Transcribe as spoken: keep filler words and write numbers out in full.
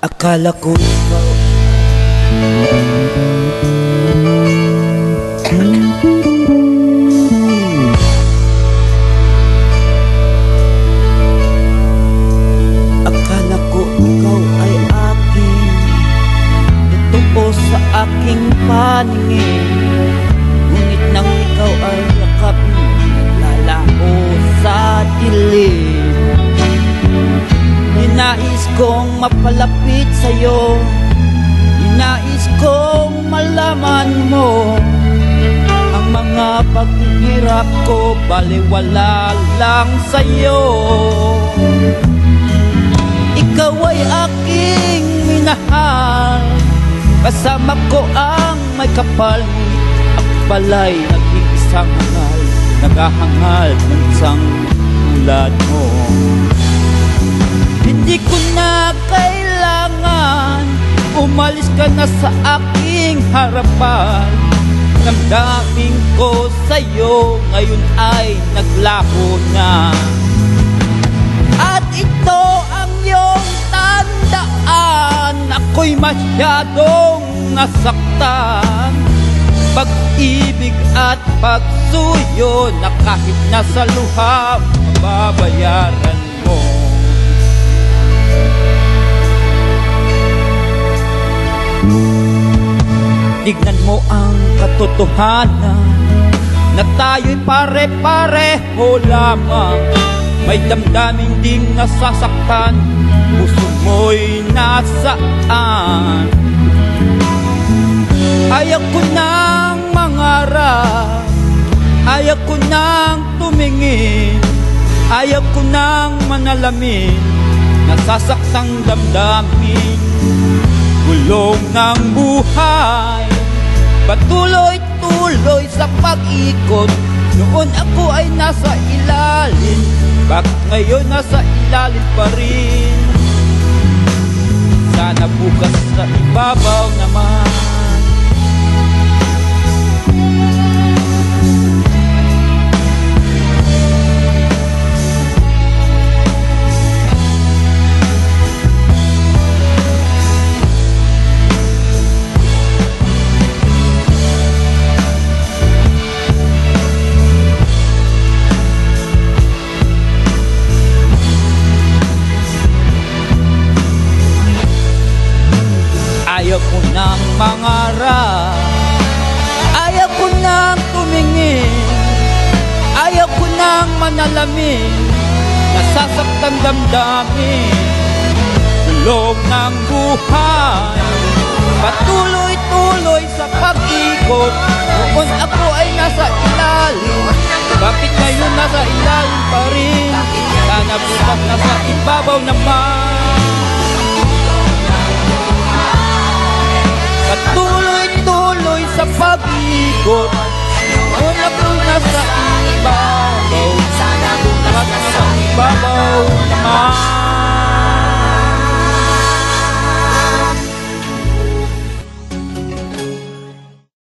Akala ko ikaw Akala ko ikaw ay akin, totoo sa aking paningin. Ngunit nang ikaw ay yakapin, naglalaho sa dilim. Ninais kong mapalapit sa'yo, ninais kong malaman mo ang mga paghihirap ko, baliwala lang sa'yo. Ikaw ay aking minahal, kasama ko ang may kapal. Ako pala'y naging isang hangal, naghahangal ng isang tulad mo. Hindi ko na kailangan umalis ka na sa aking harapan. Damdamin ko sa'yo ngayon ay naglaho na. At ito ang iyong tandaan, ako'y masyadong nasaktan. Pag-ibig at pagsuyo na kahit nasa luha, mababayaran mo. Tignan mo ang katotohanan na tayo'y pare-pareho lamang. May damdamin ding nasasaktan, puso mo'y nasaan. Ayaw ko nang mangarap, ayaw ko nang tumingin, ayaw ko nang manalamin nasasaktang damdamin. Gulong ng buhay, patuloy-tuloy sa pag-ikot. Noon ako ay nasa ilalim, bakit ngayon nasa ilalim pa rin? Sana bukas sa ibabaw naman. Ayaw ko nang mangarap, ayaw ko nang tumingin, ayaw ko nang manalamin nasasaktan damdamin. Tulog ng buhay, patuloy-tuloy sa pag-ikot. Noon ako ay nasa ilalim, bakit ngayon nasa ilalim pa rin? Sana bukas nasa ibabaw naman.